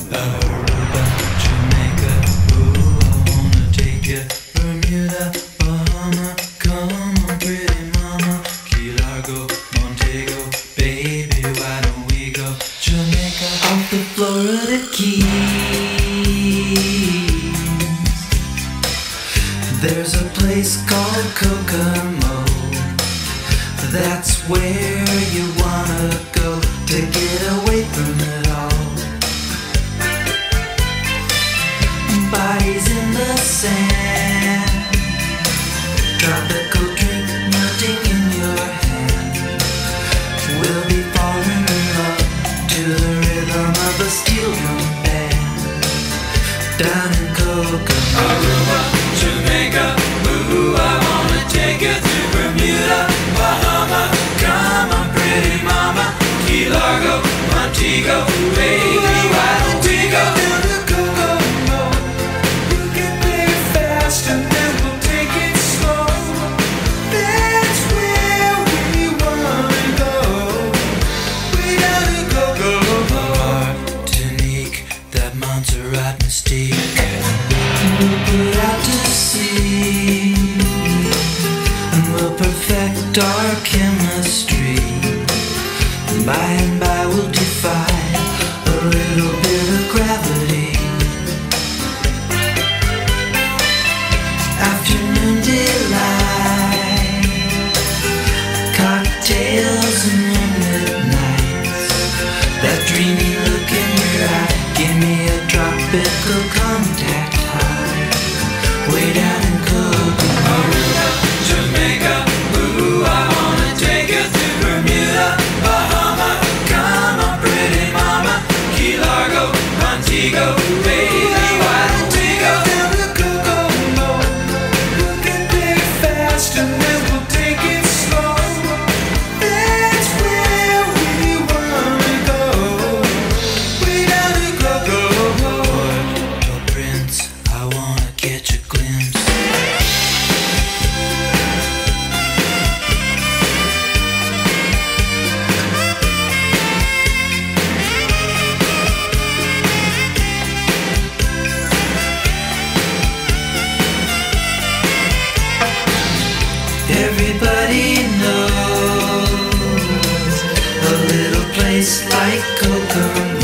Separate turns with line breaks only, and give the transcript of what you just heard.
Aruba, Jamaica, ooh, I wanna take ya. Bermuda, Bahama, come on, pretty mama. Key Largo, Montego, baby, why don't we go? Jamaica, off the Florida Keys. There's a place called Kokomo. That's where you wanna go to get away from it all. Bodies in the sand, tropical drink melting in your hand. We'll be falling in love to the rhythm of a steel drum band. Down in Kokomo,
Aruba, Jamaica, ooh, I wanna take you to Bermuda, Bahama, come on, pretty mama. Key Largo, Montego, baby, why don't we go?
down to Kokomo.
We'll get there fast and then we'll take it slow.
That's where we wanna go.
Way down to Kokomo.
Martinique, that Montserrat mystique. We'll put out to sea, and we'll perfect our chemistry. By and by we'll defy a little bit of gravity. Afternoon delight, cocktails and moonlit nights. That dreamy look in your eye, give me a tropical contact high. Way down in Kokomo.
Aruba, Jamaica, ooh, I wanna take you to Bermuda, Bahama, come on, pretty mama. Key Largo, Montego, baby, why don't we go?
Down to Kokomo.
We'll get there fast and then we'll take it slow.
That's where we wanna go.
Way down to Kokomo.
Prince, I wanna catch a glimpse. Everybody knows a little place like Kokomo.